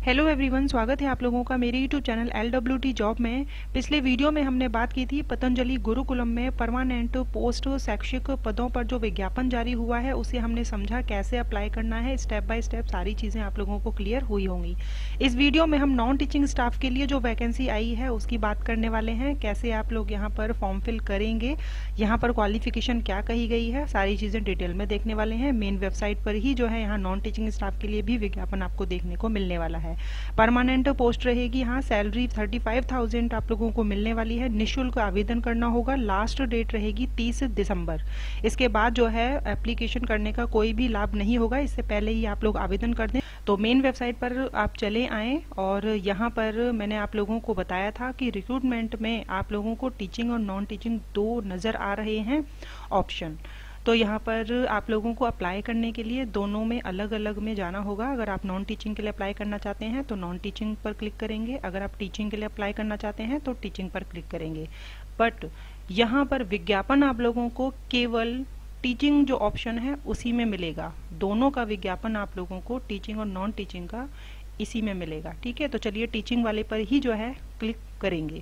Hello everyone, स्वागत है आप लोगों का मेरे यूट्यूब चैनल LWT जॉब में। पिछले वीडियो में हमने बात की थी पतंजलि गुरुकुलम में परमानेंट पोस्ट शैक्षिक पदों पर जो विज्ञापन जारी हुआ है उसे हमने समझा कैसे अप्लाई करना है। स्टेप बाय स्टेप सारी चीज़ें आप लोगों को क्लियर हुई होंगी। इस वीडियो में हम नॉन टीचिंग स्टाफ के लिए जो वैकेंसी आई है उसकी बात करने वाले हैं, कैसे आप लोग यहाँ पर फॉर्म फिल करेंगे, यहाँ पर क्वालिफिकेशन क्या कही गई है, सारी चीज़ें डिटेल में देखने वाले हैं। मेन वेबसाइट पर ही जो है यहाँ नॉन टीचिंग स्टाफ के लिए भी विज्ञापन आपको देखने को मिलने वाला है। परमानेंट पोस्ट रहेगी, हाँ सैलरी 35,000 आप लोगों को मिलने वाली है। निःशुल्क आवेदन करना होगा, लास्ट डेट रहेगी 30 दिसंबर। इसके बाद जो है एप्लीकेशन करने का कोई भी लाभ नहीं होगा, इससे पहले ही आप लोग आवेदन कर दें। तो मेन वेबसाइट पर आप चले आएँ और यहाँ पर मैंने आप लोगों को बताया था कि रिक्रूटमेंट में आप लोगों को टीचिंग और नॉन टीचिंग दो नज़र आ रहे हैं ऑप्शन। तो यहाँ पर आप लोगों को अप्लाई करने के लिए दोनों में अलग अलग में जाना होगा। अगर आप नॉन टीचिंग के लिए अप्लाई करना चाहते हैं तो नॉन टीचिंग पर क्लिक करेंगे, अगर आप टीचिंग के लिए अप्लाई करना चाहते हैं तो टीचिंग पर क्लिक करेंगे। बट यहाँ पर विज्ञापन आप लोगों को केवल टीचिंग जो ऑप्शन है उसी में मिलेगा। दोनों का विज्ञापन आप लोगों को टीचिंग और नॉन टीचिंग का इसी में मिलेगा। ठीक है, तो चलिए टीचिंग वाले पर ही जो है क्लिक करेंगे।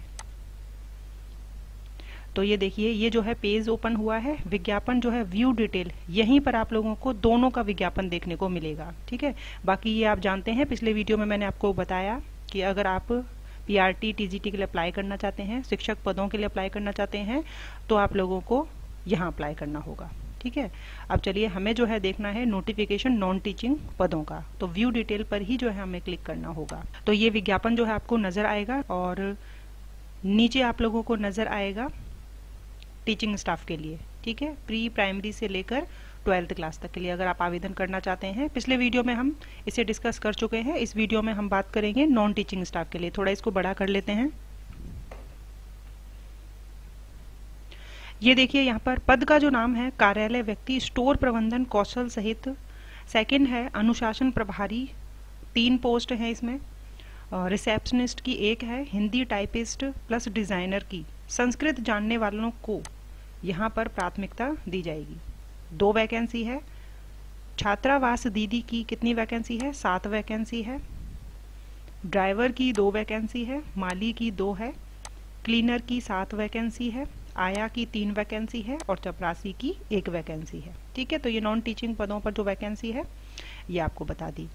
तो ये देखिए, ये जो है पेज ओपन हुआ है, विज्ञापन जो है व्यू डिटेल, यहीं पर आप लोगों को दोनों का विज्ञापन देखने को मिलेगा। ठीक है, बाकी ये आप जानते हैं, पिछले वीडियो में मैंने आपको बताया कि अगर आप PRT TGT के लिए अप्लाई करना चाहते हैं, शिक्षक पदों के लिए अप्लाई करना चाहते हैं तो आप लोगों को यहाँ अप्लाई करना होगा। ठीक है, अब चलिए हमें जो है देखना है नोटिफिकेशन नॉन टीचिंग पदों का, तो व्यू डिटेल पर ही जो है हमें क्लिक करना होगा। तो ये विज्ञापन जो है आपको नजर आएगा और नीचे आप लोगों को नजर आएगा टीचिंग स्टाफ के लिए। ठीक है, प्री प्राइमरी से लेकर 12th क्लास तक के लिए अगर आप आवेदन करना चाहते हैं। पिछले वीडियो में हम इसे डिस्कस कर चुके हैं, इस वीडियो में हम बात करेंगे नॉन टीचिंग स्टाफ के लिए। थोड़ा इसको बड़ा कर लेते हैं। ये देखिए, यहाँ पर पद का जो नाम है कार्यालय व्यक्ति स्टोर प्रबंधन कौशल सहित, सेकंड है अनुशासन प्रभारी, 3 पोस्ट है इसमें। रिसेप्शनिस्ट की 1 है, हिंदी टाइपिस्ट प्लस डिजाइनर की, संस्कृत जानने वालों को यहाँ पर प्राथमिकता दी जाएगी। 2 वैकेंसी है। छात्रावास दीदी की कितनी वैकेंसी है? 7 वैकेंसी है। ड्राइवर की 2 वैकेंसी है, माली की 2 है, क्लीनर की 7 वैकेंसी है, आया की 3 वैकेंसी है और चपरासी की 1 वैकेंसी है। ठीक है, तो ये नॉन टीचिंग पदों पर जो वैकेंसी है ये आपको बता दी।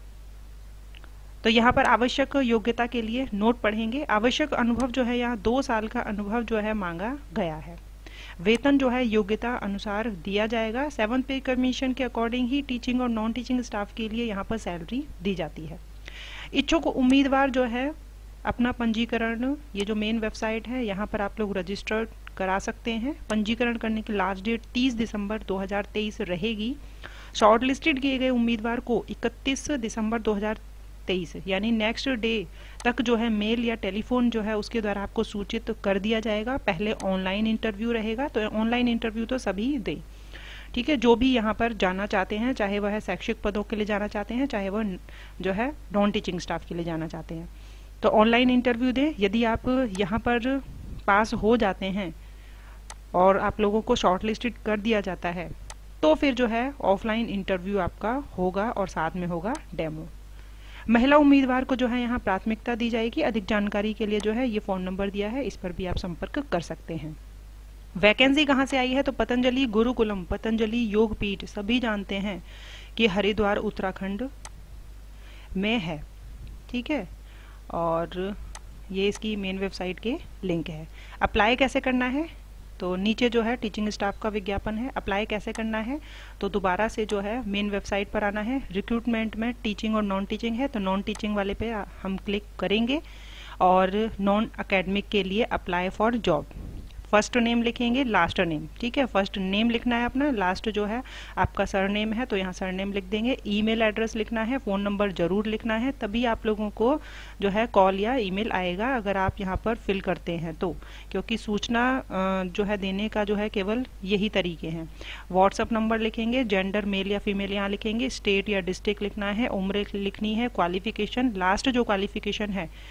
तो यहाँ पर आवश्यक योग्यता के लिए नोट पढ़ेंगे। आवश्यक अनुभव जो है यहाँ 2 साल का अनुभव जो है मांगा गया है। वेतन जो है योग्यता अनुसार दिया जाएगा। 7th पे कमीशन के अकॉर्डिंग ही टीचिंग और नॉन टीचिंग स्टाफ के लिए यहाँ पर सैलरी दी जाती है। इच्छुक उम्मीदवार जो है अपना पंजीकरण, ये जो मेन वेबसाइट है यहाँ पर आप लोग रजिस्टर्ड करा सकते हैं। पंजीकरण करने की लास्ट डेट 30 दिसंबर 2023 रहेगी। शॉर्ट लिस्टेड किए गए उम्मीदवार को 31 दिसंबर 2023 यानी नेक्स्ट डे तक जो है मेल या टेलीफोन जो है उसके द्वारा आपको सूचित कर दिया जाएगा। पहले ऑनलाइन इंटरव्यू रहेगा, तो ऑनलाइन इंटरव्यू तो सभी दें। ठीक है, जो भी यहाँ पर जाना चाहते हैं, चाहे वह शैक्षिक पदों के लिए जाना चाहते हैं, चाहे वह जो है नॉन टीचिंग स्टाफ के लिए जाना चाहते हैं, तो ऑनलाइन इंटरव्यू दें। यदि आप यहाँ पर पास हो जाते हैं और आप लोगों को शॉर्ट लिस्टेड कर दिया जाता है तो फिर जो है ऑफलाइन इंटरव्यू आपका होगा और साथ में होगा डेमो। महिला उम्मीदवार को जो है यहाँ प्राथमिकता दी जाएगी। अधिक जानकारी के लिए जो है ये फ़ोन नंबर दिया है, इस पर भी आप संपर्क कर सकते हैं। वैकेंसी कहाँ से आई है? तो पतंजलि गुरुकुलम, पतंजलि योगपीठ, सभी जानते हैं कि हरिद्वार उत्तराखंड में है। ठीक है, और ये इसकी मेन वेबसाइट के लिंक है। अप्लाई कैसे करना है? तो नीचे जो है टीचिंग स्टाफ का विज्ञापन है। अप्लाई कैसे करना है? तो दोबारा से जो है मेन वेबसाइट पर आना है। रिक्रूटमेंट में टीचिंग और नॉन टीचिंग है, तो नॉन टीचिंग वाले पे हम क्लिक करेंगे और नॉन एकेडमिक के लिए apply for job, first name लिखेंगे, लास्ट नेम। ठीक है, फर्स्ट नेम लिखना है अपना, लास्ट जो है आपका सरनेम है तो यहाँ सरनेम लिख देंगे। ईमेल एड्रेस लिखना है, फ़ोन नंबर जरूर लिखना है, तभी आप लोगों को जो है कॉल या ईमेल आएगा अगर आप यहाँ पर फिल करते हैं तो, क्योंकि सूचना जो है देने का जो है केवल यही तरीके हैं। व्हाट्सअप नंबर लिखेंगे, जेंडर मेल या फीमेल यहाँ लिखेंगे, स्टेट या डिस्ट्रिक्ट लिखना है, उम्र लिखनी है, क्वालिफिकेशन, लास्ट जो क्वालिफिकेशन है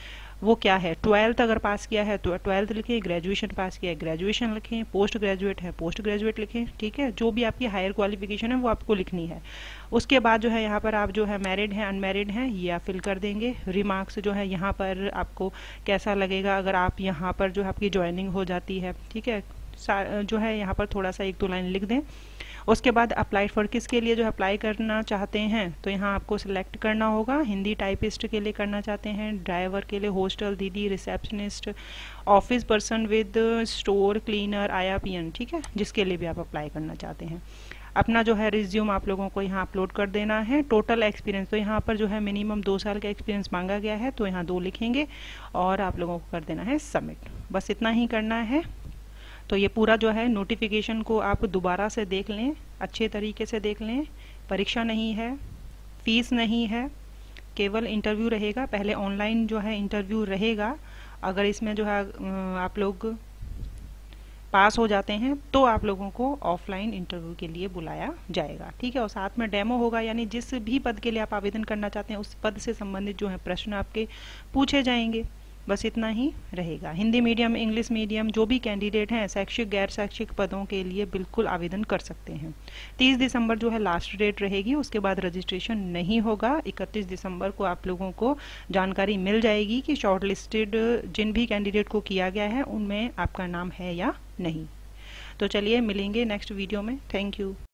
वो क्या है, 12th अगर पास किया है तो 12th लिखें, ग्रेजुएशन पास किया है ग्रेजुएशन लिखें, पोस्ट ग्रेजुएट है पोस्ट ग्रेजुएट लिखें, ठीक है। जो भी आपकी हायर क्वालिफिकेशन है वो आपको लिखनी है। उसके बाद जो है यहाँ पर आप जो है मैरिड हैं अनमैरिड हैं ये आप फिल कर देंगे। रिमार्क्स जो है यहाँ पर आपको कैसा लगेगा अगर आप यहाँ पर जो है आपकी ज्वाइनिंग हो जाती है, ठीक है, जो है यहाँ पर थोड़ा सा 1-2 लाइन लिख दें। उसके बाद अप्लाई फॉर किसके लिए जो अप्लाई करना चाहते हैं तो यहाँ आपको सिलेक्ट करना होगा। हिंदी टाइपिस्ट के लिए करना चाहते हैं, ड्राइवर के लिए, हॉस्टल दीदी, receptionist, office person with store cleaner, IAPN, ठीक है, जिसके लिए भी आप अप्लाई करना चाहते हैं। अपना जो है रिज्यूम आप लोगों को यहाँ अपलोड कर देना है। टोटल एक्सपीरियंस तो यहाँ पर जो है मिनिमम 2 साल का एक्सपीरियंस मांगा गया है तो यहाँ 2 लिखेंगे और आप लोगों को कर देना है सबमिट। बस इतना ही करना है। तो ये पूरा जो है नोटिफिकेशन को आप दोबारा से देख लें, अच्छे तरीके से देख लें। परीक्षा नहीं है, फीस नहीं है, केवल इंटरव्यू रहेगा। पहले ऑनलाइन जो है इंटरव्यू रहेगा। अगर इसमें जो है आप लोग पास हो जाते हैं तो आप लोगों को ऑफलाइन इंटरव्यू के लिए बुलाया जाएगा, ठीक है। और साथ में डेमो होगा, यानी जिस भी पद के लिए आप आवेदन करना चाहते हैं उस पद से संबंधित जो है प्रश्न आपके पूछे जाएंगे। बस इतना ही रहेगा। हिंदी मीडियम, इंग्लिश मीडियम जो भी कैंडिडेट हैं शैक्षिक गैर शैक्षिक पदों के लिए बिल्कुल आवेदन कर सकते हैं। 30 दिसंबर जो है लास्ट डेट रहेगी, उसके बाद रजिस्ट्रेशन नहीं होगा। 31 दिसंबर को आप लोगों को जानकारी मिल जाएगी कि शॉर्ट लिस्टेड जिन भी कैंडिडेट को किया गया है उनमें आपका नाम है या नहीं। तो चलिए मिलेंगे नेक्स्ट वीडियो में। Thank you.